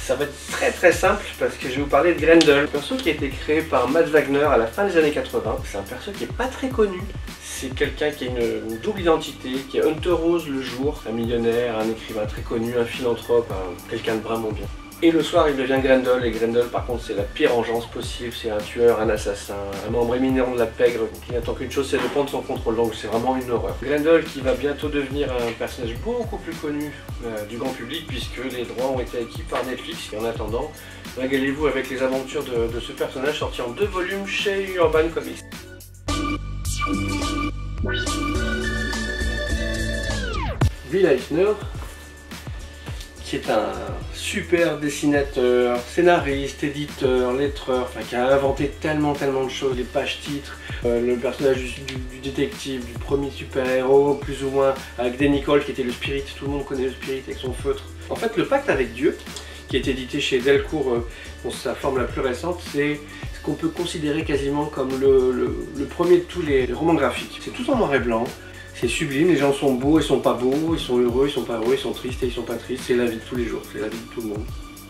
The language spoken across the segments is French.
Ça va être très simple parce que je vais vous parler de Grendel, un perso qui a été créé par Matt Wagner à la fin des années 80. C'est un perso qui n'est pas très connu. C'est quelqu'un qui a une double identité, qui est Hunter Rose le jour, un millionnaire, un écrivain très connu, un philanthrope, quelqu'un de vraiment bien. Et le soir, il devient Grendel, et Grendel, par contre, c'est la pire vengeance possible. C'est un tueur, un assassin, un membre éminent de la pègre qui n'attend qu'une chose, c'est de prendre son contrôle. Donc c'est vraiment une horreur. Grendel qui va bientôt devenir un personnage beaucoup plus connu du grand public, puisque les droits ont été acquis par Netflix. Et en attendant, régalez-vous avec les aventures de ce personnage sorti en 2 volumes chez Urban Comics. Will Eisner, qui est un super dessinateur, scénariste, éditeur, lettreur, enfin qui a inventé tellement de choses, les pages titres, le personnage du détective, du premier super-héros, plus ou moins, avec Danny Cole qui était le Spirit, tout le monde connaît le Spirit avec son feutre. En fait, le Pacte avec Dieu, qui est édité chez Delcourt dans sa forme la plus récente, c'est ce qu'on peut considérer quasiment comme le premier de tous les romans graphiques. C'est tout en noir et blanc. C'est sublime, les gens sont beaux et sont pas beaux, ils sont heureux, ils sont pas heureux, ils sont tristes et ils sont pas tristes, c'est la vie de tous les jours, c'est la vie de tout le monde.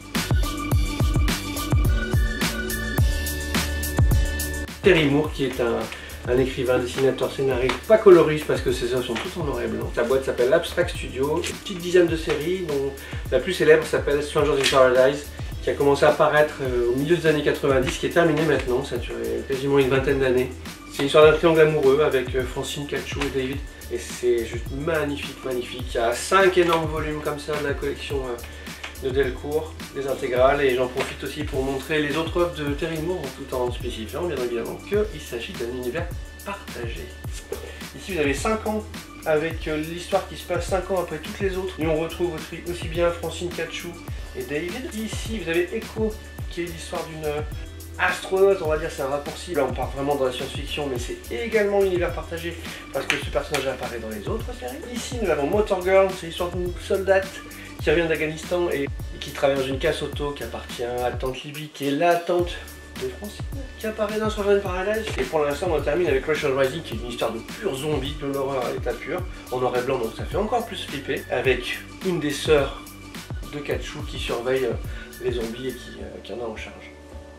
Terry Moore qui est un écrivain, dessinateur, scénariste, pas coloriste parce que ses œuvres sont toutes en noir et blanc. Sa boîte s'appelle Abstract Studio, une petite dizaine de séries dont la plus célèbre s'appelle Strangers in Paradise, qui a commencé à apparaître au milieu des années 90, qui est terminée maintenant, ça a duré quasiment une vingtaine d'années. C'est l'histoire d'un triangle amoureux avec Francine, Katchoo et David. Et c'est juste magnifique. Il y a 5 énormes volumes comme ça de la collection de Delcourt, des intégrales. Et j'en profite aussi pour montrer les autres œuvres de Terry Moore, tout en spécifiant bien évidemment qu'il s'agit d'un univers partagé. Ici vous avez 5 ans avec l'histoire qui se passe 5 ans après toutes les autres. Et on retrouve aussi bien Francine, Katchoo et David. Ici vous avez Echo, qui est l'histoire d'une astronaute, on va dire, c'est un raccourci. Là on part vraiment dans la science-fiction, mais c'est également l'univers partagé parce que ce personnage apparaît dans les autres séries. Ici nous avons Motor Girl, c'est l'histoire d'une soldate qui revient d'Afghanistan et qui travaille dans une casse auto qui appartient à la tante Libby, qui est la tante de Francine, qui apparaît dans Strangers in Paradise. Et pour l'instant on termine avec Russian Rising, qui est une histoire de pur zombie, de l'horreur à l'état pur, en noir et blanc, donc ça fait encore plus flipper, avec une des sœurs de Katchoo qui surveille les zombies et qui en a en charge.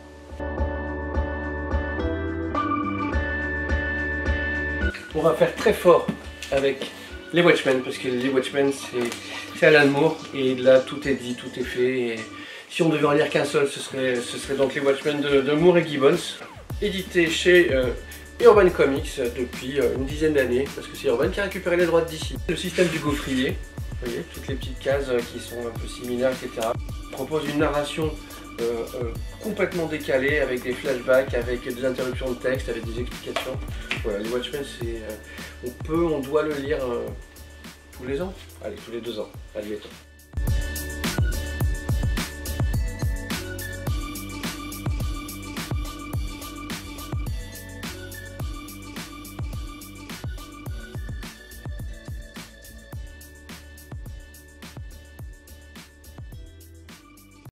On va faire très fort avec les Watchmen, parce que les Watchmen c'est Alan Moore, et là tout est dit, tout est fait, et si on devait en lire qu'un seul, ce serait donc les Watchmen de Moore et Gibbons, édité chez Urban Comics depuis une dizaine d'années, parce que c'est Urban qui a récupéré les droits d'ici. Le système du gaufrier, vous voyez, toutes les petites cases qui sont un peu similaires, etc. propose une narration complètement décalée, avec des flashbacks, avec des interruptions de texte, avec des explications. Voilà, les Watchmen, on doit le lire tous les ans. Allez, tous les 2 ans. Allez, mettons.